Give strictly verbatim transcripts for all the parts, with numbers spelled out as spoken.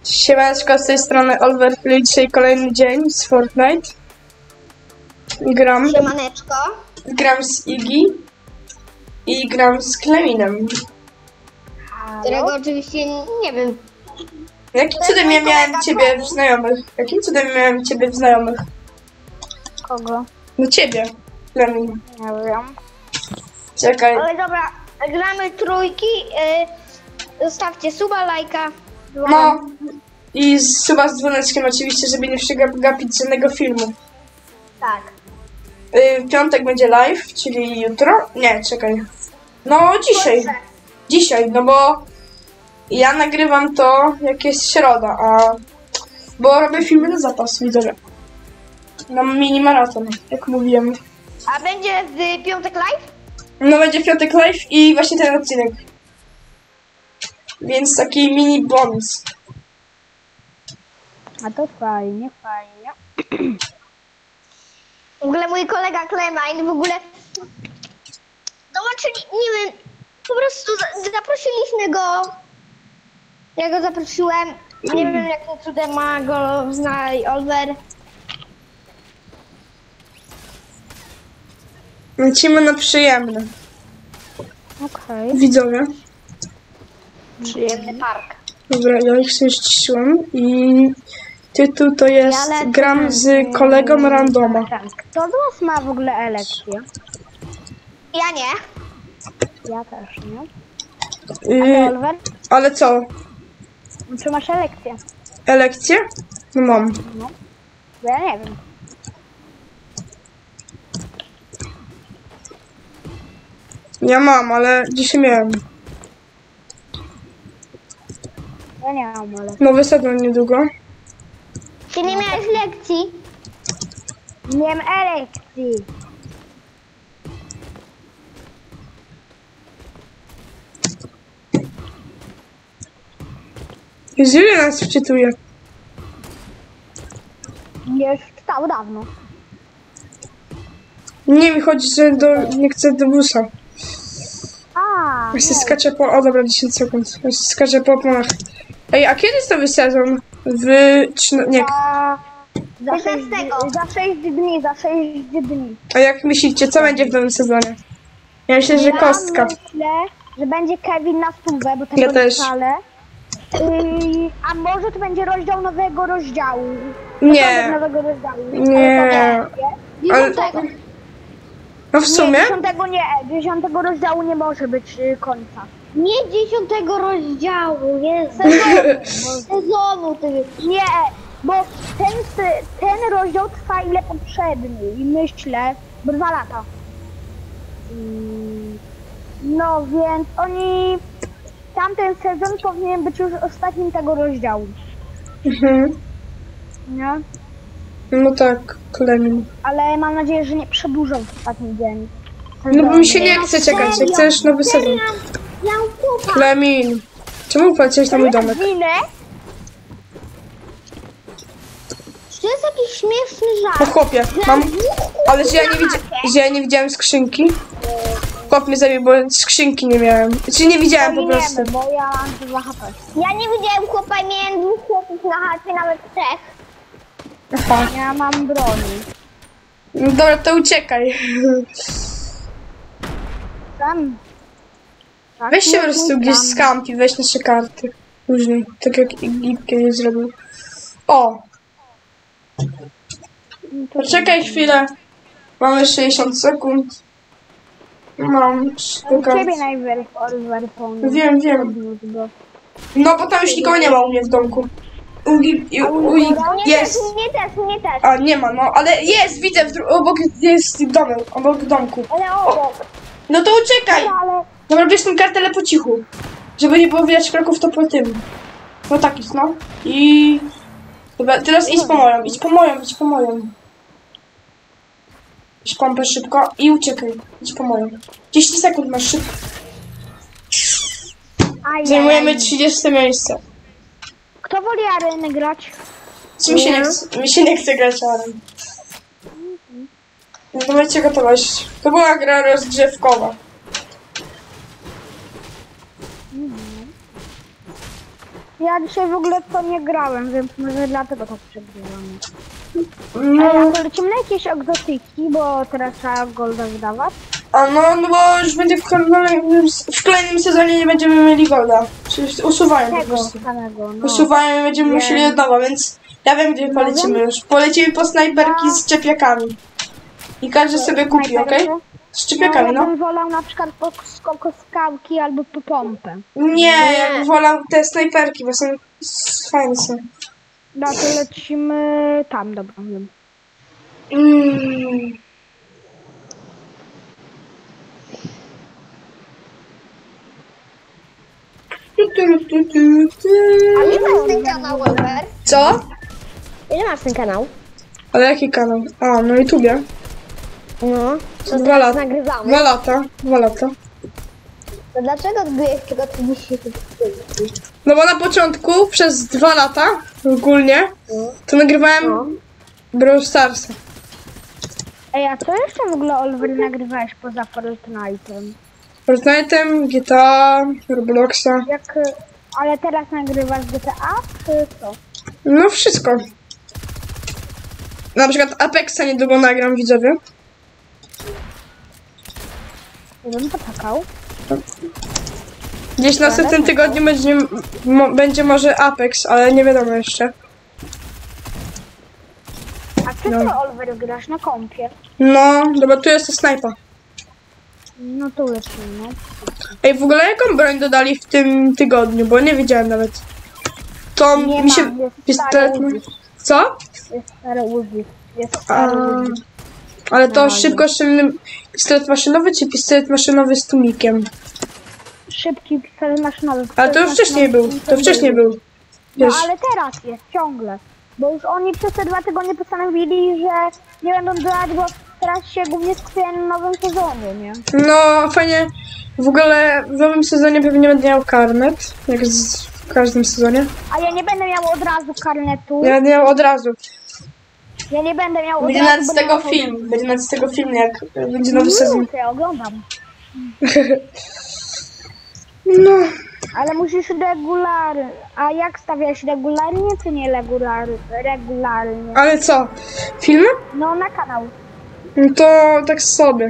Siemaneczko, z tej strony Oliver, dzisiaj kolejny dzień z Fortnite. Gram. Siemaneczko. Gram z Iggy i gram z Kleminem. Którego oczywiście nie wiem. Jakim cudem ja miałem ciebie w znajomych? Jakim cudem miałem ciebie w znajomych? Kogo? No ciebie, Klemin. Nie wiem. Czekaj. Ale dobra, gramy trójki. Yy, zostawcie suba, lajka. No. I z, suba z dzwoneczkiem oczywiście, żeby nie przegapić żadnego filmu. Tak. Yy, piątek będzie live, czyli jutro. Nie, czekaj. No dzisiaj. Proszę. Dzisiaj, no bo ja nagrywam to jak jest środa, a bo robię filmy na zapas, widzowie. Na mini maraton, jak mówiłem. A będzie w piątek live? No będzie piątek live i właśnie ten odcinek. Więc taki mini bonus. A to fajnie, fajnie. W ogóle mój kolega Clemine w ogóle zobaczyli, nie wiem, po prostu za- zaprosiliśmy go. Ja go zaprosiłem. Nie wiem jakim cudem ma go znać Oliver. Lecimy na przyjemne. Okej. Widzowie. Przyjemny park. Dobra, ja ich sobie ściszyłam i tytuł to jest Ja lecę gram na- z kolegą randoma. Kto z was ma w ogóle elekcję? Ja nie. Ja też, nie? Yy, Oliver? ale co? Czy masz elekcję? Elekcje? No mam. No. Bo ja nie wiem. Ja mam, ale dzisiaj miałem. Ja nie mam, ale... Nowy sezon niedługo. Ty nie miałeś lekcji? Nie mam elekcji. Już ile nas wczytuje? Już czytał dawno. Nie mi chodzi, że do, nie chcę do busa. A, Ja się skaczę po... O dobra, dziesięć sekund. Ja się skaczę po oponach. Ej, a kiedy jest nowy sezon? W... trzyna- Nie. za... Za sześć, piętnastego. za sześć dni, za sześć dni. A jak myślicie, co będzie w nowym sezonie? Ja myślę, że kostka. Ja myślę, że będzie Kevin na stówę, bo tego Ja nie też. palę. Yy, a może to będzie rozdział nowego rozdziału. Nie. Początek nowego rozdziału. Nie. Ale to nie. Ale- Dziesiątego. No w sumie? Nie, dziesiątego nie. Dziesiątego rozdziału nie może być yy, końca. Nie dziesiątego rozdziału, nie sezonu. Sezonu ty. Nie, bo ten, se- ten rozdział trwa ile poprzedni. I myślę, bo dwa lata. Yy, No więc oni... Tamten sezon powinien być już ostatnim tego rozdziału. Mhm. Nie? No tak, Klemin. Ale mam nadzieję, że nie przedłużą w ostatni dzień. No bo mi się nie chce czekać, ja chcę już nowy sezon. Ja kupa. Klemin. Czemu poleciałeś na mój domek? Ginę? To jest jakiś śmieszny O żart. chłopie, mam... Ale że ja nie, widzi... że ja nie widziałem skrzynki. Chłop mnie zabił, bo skrzynki nie miałem. Czy nie widziałem po prostu. Giniemy, bo ja mam dwa H P. Ja nie widziałem chłopa i miałem dwóch chłopów na chacie, nawet trzech. Aha. Ja mam broni. No dobra, to uciekaj. Tam. Tak, Weź się nie po prostu tam. gdzieś skampi, weź nasze karty. Później, tak jak Iggy kiedyś zrobił. O! Poczekaj chwilę. Mamy sześćdziesiąt sekund. Mam trzy U karty. ciebie najpierw Oliver phone. Wiem, wiem. No bo tam już nikogo nie ma u mnie w domku. U, Iggy- u, u, Iggy- Mnie jest. też, mnie też, mnie też. A nie ma, no ale jest, widzę, w dru- obok jest domek, obok domku. Ale obok. No to uciekaj! Ale Dobra, bierz tą kartę, ale po cichu. Żeby nie było widać kroków, to po tym. No tak jest, no. I... Dobra, teraz idź po moją, idź po moją, idź po moją. Idź pompę szybko i uciekaj. Idź po moją. dziesięć sekund masz szybko. Ajaj. Zajmujemy trzydzieste miejsce. Kto woli areny grać? Czy mi się nie chce, mi się nie chce grać arem. No to macie gotowość. To była gra rozgrzewkowa. Ja dzisiaj w ogóle w to nie grałem, więc może dlatego tak przegrywam. No, Ej, a to lecimy na jakieś egzotyki, bo teraz trzeba golda wydawać. a no, no bo już będzie w kolejnym, w kolejnym sezonie nie będziemy mieli golda. Czyli usuwają po Tego prostu. samego, no. Usuwają i będziemy Nie. musieli od nowa, więc ja wiem, gdzie polecimy już. Polecimy po snajperki z szczepiakami. I każdy sobie kupi, okej? Z szczepiakami, No, ja no. bym wolał na przykład po skoko skałki albo po pompę. Nie, ja bym wolał te snajperki, bo są s- fajne są. No to lecimy tam, dobra. Wiem. Mm. Tu, tu, tu, tu, tu. A ile masz ten kanał, Oliver? Co? Ile masz ten kanał? Ale jaki kanał? A, na YouTubie. No, co Dwa teraz lata. nagrywamy. Dwa lata. Dwa lata. To dlaczego odbyłeś tylko trzydzieści No bo na początku, przez dwa lata ogólnie, to nagrywałem No. Brawl Starsa. Ej, a co jeszcze w ogóle, Oliver, nagrywałeś poza Fortnite'em? Fortnite'em, G T A, Robloxa. Jak, y, ale teraz nagrywasz G T A, czy co? No wszystko. Na przykład Apexa niedługo nagram, widzowie. Ja bym poczekał. Gdzieś na następnym tygodniu będzie, mo, będzie może Apex, ale nie wiadomo jeszcze. A czy No. ty, Oliver, grasz na kompie? No, dobra, tu jest to snajpa. No to lecimy, no. Ej, w ogóle jaką broń dodali w tym tygodniu, bo nie wiedziałem nawet. To Nie mi się... ma, jest pistolet... stary Uzi. Co? Jest stary Uzi. Jest A, stary Uzi. ale to No, szybkostrzelny pistolet maszynowy czy pistolet maszynowy z tłumikiem? Szybki pistolet maszynowy. Ale to już wcześniej był, to wcześniej był. No Wiesz, ale teraz jest, ciągle. Bo już oni przez te dwa tygodnie postanowili, że nie będą grać, bo teraz się głównie skupiają na nowym sezonie, nie? no fajnie. W ogóle w nowym sezonie pewnie będę miał karnet, jak z, w każdym sezonie. A ja nie będę miał od razu karnetu. Ja nie miał od razu. Ja nie będę miał od Będzie razu. nawet z bo tego nie ma- film, będzie nawet z tego film, jak będzie nowy sezon. Nie, to ja oglądam. No, Ale musisz regularnie. A jak stawiasz regularnie, czy nie regular, regularnie? ale co? Filmy? No na kanał. No to tak sobie.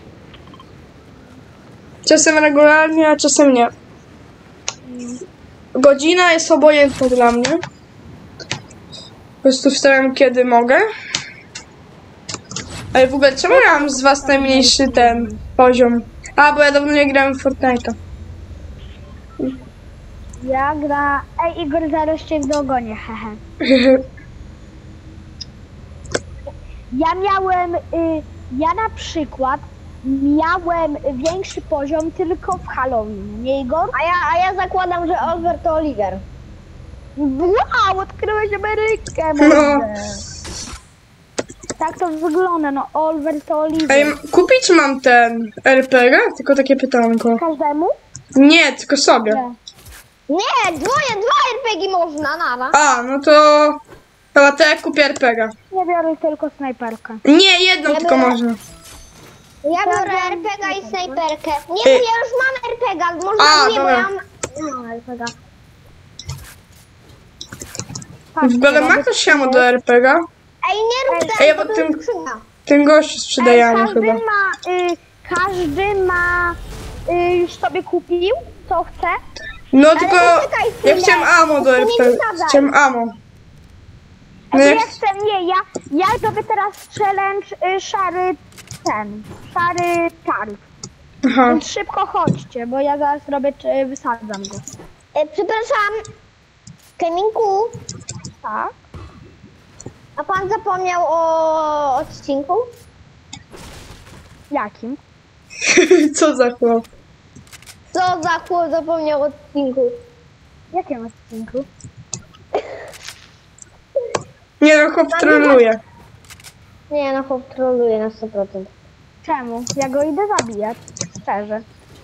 Czasem regularnie, a czasem nie. Godzina jest obojętna dla mnie. Po prostu wstawiam kiedy mogę. Ale w ogóle czemu ja mam z was najmniejszy ten poziom? A, bo ja dawno nie grałem w Fortnite'a. Ja gra. Ej, Igor, zaraz cię dogonię, hehe. Ja miałem, y, ja na przykład miałem większy poziom tylko w Halloween, nie Igor? A ja, a ja zakładam, że Oliver to Oliver. Wow, odkryłeś Amerykę, No. może. Tak to wygląda, no Oliver to Oliver. Ej, kupić mam ten R P G? Tylko takie pytanko. Każdemu? Nie, tylko sobie. Nie. Nie, dwoje, dwa er pe gie można, nara. A, no to... Chyba to ja kupię R P G. Nie biorę tylko snajperkę. Nie, jedną Ja tylko biorę- można. Ja biorę er pe gie i snajperkę. Nie, bo Ej. ja już mam er pe gie, można A, nie, bo dobra. ja mam... No, er pe gie. Patrz, W ogóle ma robię ktoś siamo sobie- do R P G? Ej, nie rób Ej, tego, bo bo to tym- jest skrzynia. Ten gość sprzedajemy każdy chyba. ma, y, każdy ma, y, już sobie kupił, co chce. No tylko... poczekaj chwilę. Ja chciałem ammo do To R nie P G. wysadzaj. Chciałem ammo. A No ja jak... chcę, nie, ja, ja robię teraz challenge y, szary ten, szary czarów. Aha. Więc szybko chodźcie, bo ja zaraz robię, czy wysadzam go. E, przepraszam, Keminku, Tak? a pan zapomniał o odcinku? Jakim? Co za chłop? Co za chłop zapomniał o odcinku? Jakim odcinku? Nie no, chłop troluje. Nie, no chłop troluje na sto procent. Czemu? Ja go idę zabijać, szczerze.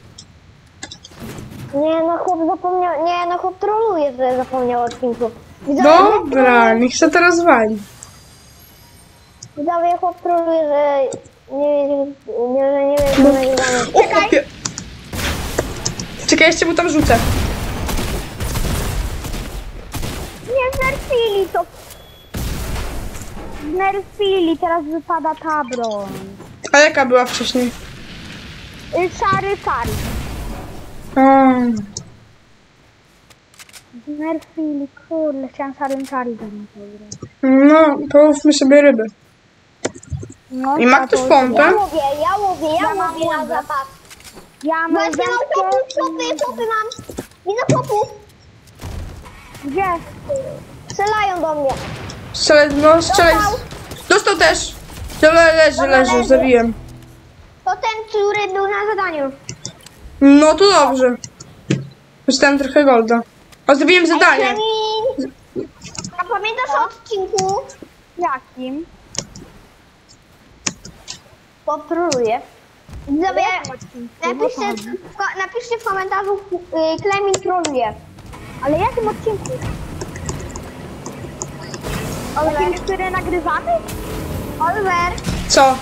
Nie, no chłop zapomniał, nie, no chłop troluje, że zapomniał o odcinku. Widzowie, Dobra, niech się to rozwali. widzowie, chłop troluje, że nie wiem, nie, że nie wiem, co nagrywamy. O, chłopie! Czekaj, jeszcze mu tam rzucę. Znerfili to. Znerfili, teraz wypada ta broń. A jaka była wcześniej? Y, Szary, szary. Um. Znerfili, kurde, chciałam szarym szary zrobić. No, połówmy sobie ryby. No, I ma to ktoś to- pompę? Ja łowię, ja łowię, ja, Ja mam łowię na łódkę. zapas. Ja mam Właśnie mam wędkę. popów, popy, popy mam. Widzę popów. Gdzie? Strzelają do mnie. Strzelaj, no strzelaj. Dostał. Dostał też. Tyle leży, Dobra, leży, leży. zabiłem. To ten, który był na zadaniu. No to dobrze. Dostałem trochę golda. O, zrobiłem zadanie. Ej, a pamiętasz o odcinku? Jakim? Popróbuję. Widzowie, Jakim odcinku? napiszcie, w, ko- napiszcie w komentarzu y, Klemin troluje. Ale jakim odcinku? O takim, który nagrywamy? Oliver, Co?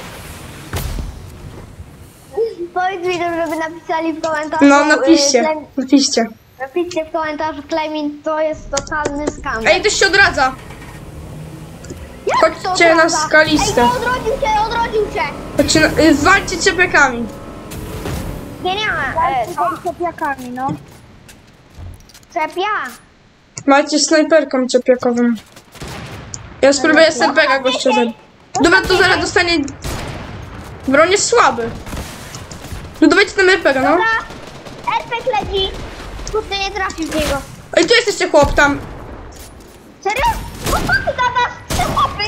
powiedz mi, żeby napisali w komentarzu. No y, napiszcie, Klem- napiszcie. Napiszcie w komentarzu Klemin, to jest totalny skam. Ej, ktoś się odradza. Chodźcie na skaliste. Ej, no, odrodził się, odrodził się. Chodźcie na... y, walcie cieplakami. Nie, nie ma. Ja E, z co? tymi czepiakami, no. Czepia. Macie snajperką cieplakową. Ja spróbuję S R P G gościa zabić. Dobra, to zaraz dostanie... Broń jest słaby. No dawajcie tam R P G, no. Dobra, R P G leci. Kurde, nie trafił w niego. Ej, tu jesteście chłop tam. Serio? No co ty gadasz? Trzy chłopy.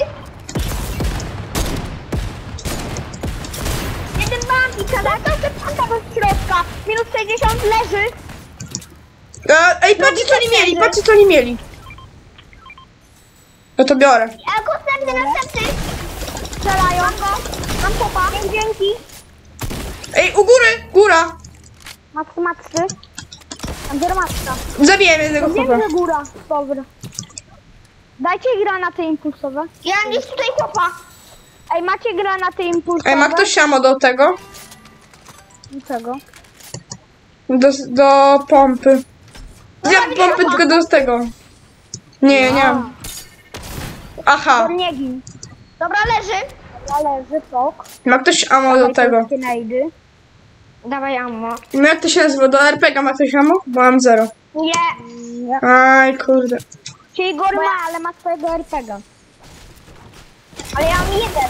Jeden bambik, ale to jest panta do środka. Minus sześćdziesiąt leży. E, Ej, patrzcie co oni mieli, patrzcie co oni mieli. No to biorę. A następny, następny. Strzelają. Mam go. Mam popa. Dzięki. Ej, u góry, góra. Max, maxy. Andermatka. Zabiłem jednego chłopa. Wiem, że góra. Dobra. Dajcie granaty impulsowe. Ja mam gdzieś tutaj chłopa. Ej, macie granaty impulsowe? Ej, ma ktoś siamo do tego? Czego? Do, do pompy. Nie mam pompy, tylko do tego. Nie, nie mam. Aha, Nie gin. Dobra, leży. Należy, tok. ma ktoś ammo do tego. Najdy. Dawaj ammo. No jak to się nazywa? Do R P G ma ktoś ammo? Bo mam zero. Nie. Aj, kurde. Czyli Igor ma, ale ma swojego R P G. Ale ja mam jeden.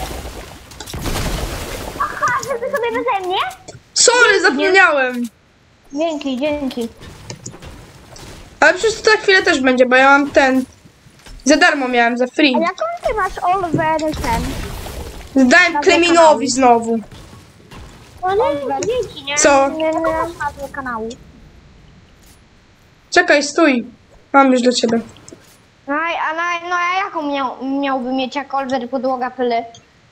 Aha, że ty sobie beze mnie? Sorry, zapomniałem. Dzięki, dzięki. Ale przecież to za chwilę też będzie, bo ja mam ten... Za darmo miałem, za free. A jaką ty masz Oliver ten? Zdałem Kleminowi znowu. No nie, dzięki, nie? Co? Nie, Jaką nie. masz nazwę kanału? Czekaj, stój. Mam już dla ciebie. No, a- a na, no a jaką miał, miałby mieć jak Oliver podłoga pyly?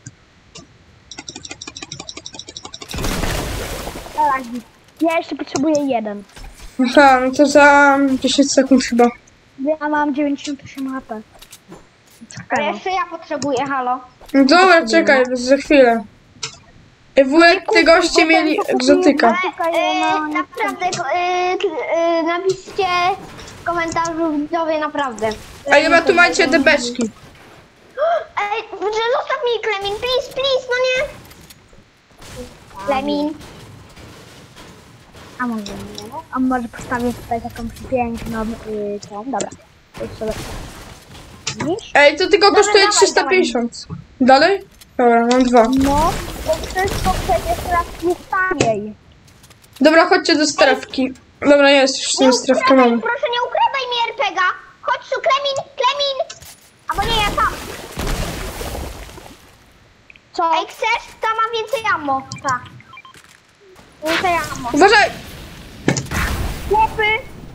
Tak. Ja jeszcze potrzebuję jeden. Aha, no to za dziesięć sekund chyba. Ja mam dziewięćdziesiąt osiem H P. Ale jeszcze ja potrzebuję, halo. No dobra, czekaj, za chwilę. Ej, Wujek, te goście mieli egzotyka. Ale e, naprawdę, e, e, napiszcie w komentarzu widzowie, naprawdę. A chyba tu macie te beczki. Ej, że zostaw mi Klemin, please, please, no nie. Klemin. A może nie? A może postawię tutaj taką piękną yy, tą, dobra. To jest sobie. Widzisz? Ej, to tylko kosztuje dawaj, trzysta pięćdziesiąt. Dalej? Dobra, mam dwa. No, to wszystko przecież teraz jest taniej. Dobra, chodźcie do strefki. Dobra, jest, już Nie tą strefkę ukradaj, mam. proszę nie ukradaj mi er pe ga. Chodź tu, Klemin, Klemin. Albo nie, ja tam. Co? Ej, chcesz? Tam mam więcej ammo. Tak. Więcej ammo. Uważaj! Chłopy,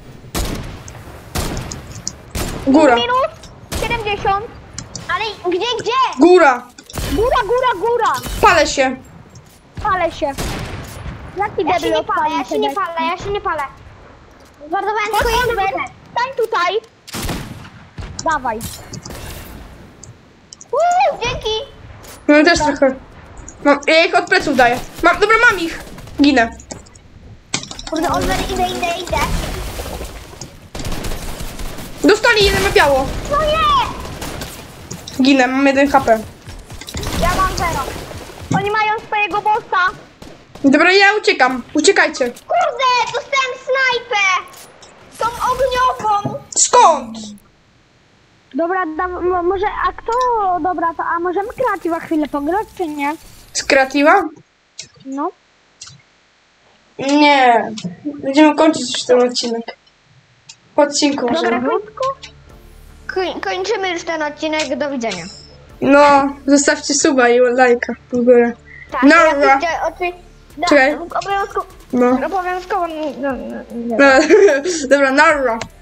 Góra, minus siedemdziesiąt. Ale gdzie, gdzie? góra! Góra, góra, góra. Palę się! Palę się. Jaki Ja się debil nie palę, odpalił ja się te nie deski? palę, ja się nie palę. Zardowałem Chodź, tylko Oliver, jeden. stań tutaj. Dawaj. Uuu, dzięki. Mam też trochę. Mam, ja ich od pleców daję. Mam, dobra, mam ich! Ginę. Kurde, Oliver, idę, idę, idę. Dostali, jeden ma biało. No nie! Ginę, mam jeden H P. Ja mam zero. Oni mają swojego bossa. Dobra, ja uciekam. Uciekajcie. Kurde, dostałem snajpę. Tą ogniową. Skąd? Dobra, da, mo- może, a kto, dobra, to, a możemy kreatywa chwilę pograć, czy nie? Z kreatywa? No. Nie. Będziemy kończyć już ten odcinek. Po odcinku Dobra, może. koń, kończymy już ten odcinek. Do widzenia. No, zostawcie suba i lajka w górę. Tak, Dobra. ja widzę, oczy, da, Czekaj. obowiązkowo, No. obowiązkowo, no, no, no, no. Dobra, narra.